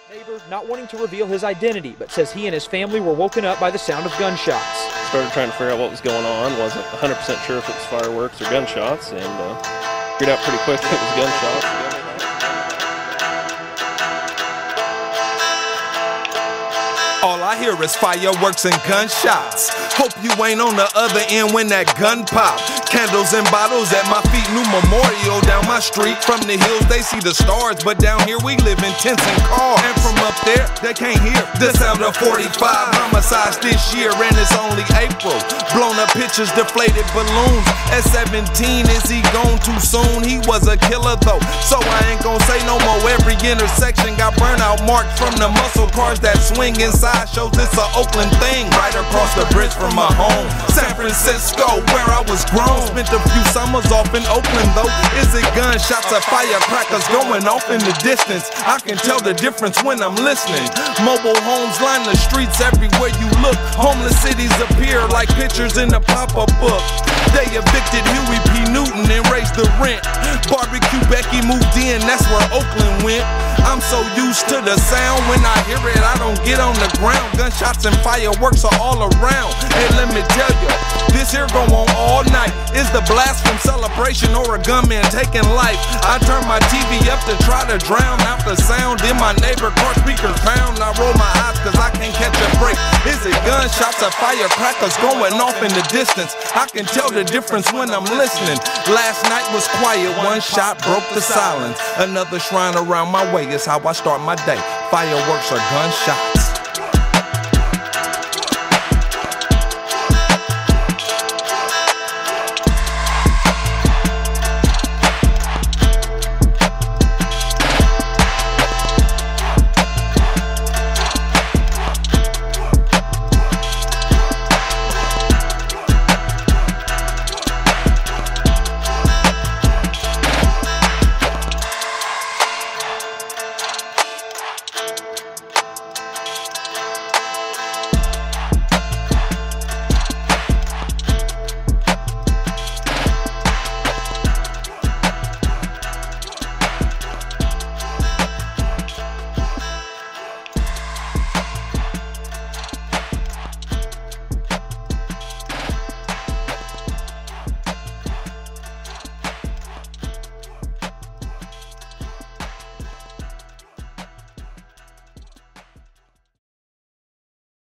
Neighbor not wanting to reveal his identity, but says he and his family were woken up by the sound of gunshots. Started trying to figure out what was going on. Wasn't 100% sure if it was fireworks or gunshots, and figured out pretty quick it was gunshots. All I hear is fireworks and gunshots. Hope you ain't on the other end when that gun pop. Candles and bottles at my feet, new memorial down my street. From the hills they see the stars, but down here we live in tents and cars. And from up there they can't hear the sound of 45 homicides this year, and it's only April. Blown up pictures, deflated balloons. At 17, is he gone too soon? He was a killer though, so I ain't gon' say no more. Every intersection got burnout marks from the muscle cars that swing inside. Shows it's a Oakland thing, right across the bridge from my home. San Francisco, where I was grown. Spent a few summers off in Oakland though. Is it gunshots or firecrackers going off in the distance? I can tell the difference when I'm listening. Mobile homes line the streets everywhere you look. Homeless cities appear like pictures in a pop-up book. They evicted Huey P. Newton and raised the rent. Barbecue Becky moved in, that's where Oakland went. I'm so used to the sound, when I hear it I don't get on the ground. Gunshots and fireworks are all around. Hey, let me tell you, this here go on all night. Is the blast from celebration or a gunman taking life? I turn my TV up to try to drown out the sound in my neighbor car speakers pound. I roll my eyes cause I can't catch a break. Is it gunshots or firecrackers going off in the distance? I can tell the difference when I'm listening. Last night was quiet, one shot broke the silence. Another shrine around my way is how I start my day. Fireworks or gunshots.